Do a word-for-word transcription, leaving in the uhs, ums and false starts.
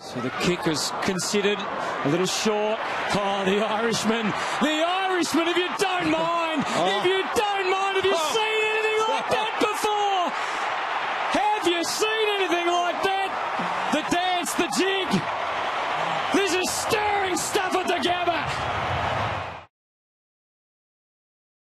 So the kick is considered a little short. Oh, the Irishman. The Irishman, if you don't mind. Oh. If you don't mind, have you oh. seen anything like that before? Have you seen anything like that? The dance, the jig. This is stirring stuff at the Gabba.